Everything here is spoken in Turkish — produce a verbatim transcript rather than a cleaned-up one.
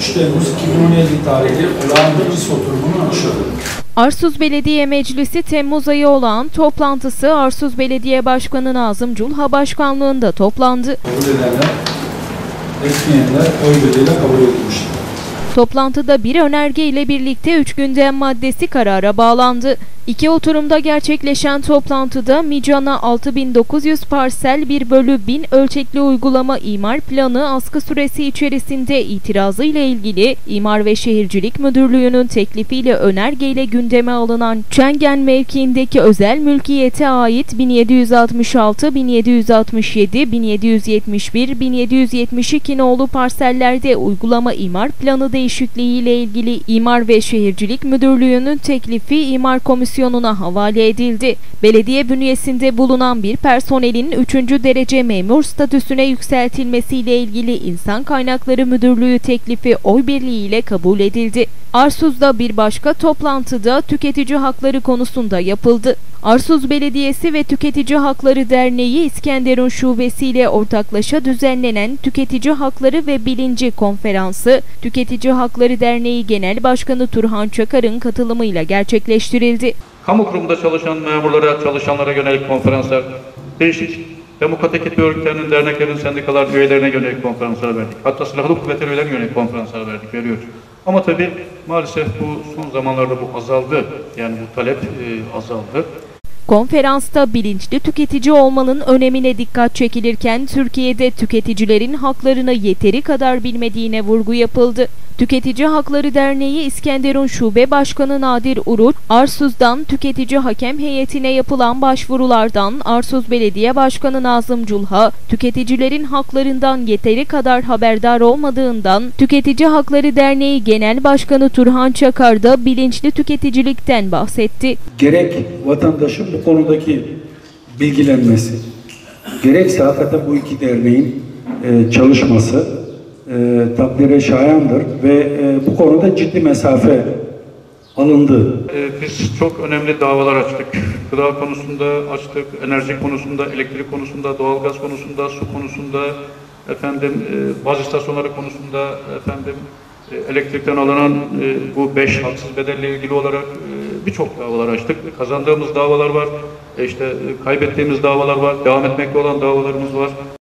üç Temmuz iki bin on yedi tarihli olağan meclis oturumunu açıldı. Arsuz Belediye Meclisi Temmuz ayı olağan toplantısı Arsuz Belediye Başkanı Nazım Culha başkanlığında toplandı. Kabul edenler, etmeyenler oy birliğiyle kabul edilmiştir. Toplantıda bir önerge ile birlikte üç gündem maddesi karara bağlandı. İki oturumda gerçekleşen toplantıda Mican'a altı bin dokuz yüz parsel bir bölü bin ölçekli uygulama imar planı askı süresi içerisinde itirazı ile ilgili İmar ve Şehircilik Müdürlüğü'nün teklifiyle önergeyle gündeme alınan Çengen mevkiindeki özel mülkiyete ait bin yedi yüz altmış altı, bin yedi yüz altmış yedi, bin yedi yüz yetmiş bir, bin yedi yüz yetmiş iki nolu parsellerde uygulama imar planı değişikliği ile ilgili İmar ve Şehircilik Müdürlüğü'nün teklifi İmar Komisyonu Komisyonuna havale edildi. Belediye bünyesinde bulunan bir personelin üçüncü derece memur statüsüne yükseltilmesiyle ilgili İnsan Kaynakları Müdürlüğü teklifi oy birliğiyle kabul edildi. Arsuz'da bir başka toplantıda tüketici hakları konusunda yapıldı. Arsuz Belediyesi ve Tüketici Hakları Derneği İskenderun Şubesi ile ortaklaşa düzenlenen Tüketici Hakları ve Bilinci Konferansı, Tüketici Hakları Derneği Genel Başkanı Turhan Çakar'ın katılımıyla gerçekleştirildi. Kamu kurumunda çalışan memurlara, çalışanlara yönelik konferanslar, değişik demokratik eğitim örgütlerinin, derneklerin, sendikalar üyelerine yönelik konferanslar verdik. Hatta silahlı kuvvetler üyelerine yönelik konferanslar verdik, veriyoruz. Ama tabii maalesef bu son zamanlarda bu azaldı. Yani bu talep e, azaldı. Konferansta bilinçli tüketici olmanın önemine dikkat çekilirken Türkiye'de tüketicilerin haklarını yeteri kadar bilmediğine vurgu yapıldı. Tüketici Hakları Derneği İskenderun Şube Başkanı Nadir Uruç, Arsuz'dan tüketici hakem heyetine yapılan başvurulardan Arsuz Belediye Başkanı Nazım Culha, tüketicilerin haklarından yeteri kadar haberdar olmadığından Tüketici Hakları Derneği Genel Başkanı Turhan Çakar da bilinçli tüketicilikten bahsetti. Gerek vatandaşın bu konudaki bilgilenmesi, gerekse hakikaten bu iki derneğin e, çalışması E, takdire şayandır ve e, bu konuda ciddi mesafe alındı. E, biz çok önemli davalar açtık. Gıda konusunda açtık, enerji konusunda, elektrik konusunda, doğalgaz konusunda, su konusunda, efendim e, baz istasyonları konusunda, efendim e, elektrikten alınan e, bu beş haksız bedelle ilgili olarak e, birçok davalar açtık. Kazandığımız davalar var, e, işte e, kaybettiğimiz davalar var, devam etmekte olan davalarımız var.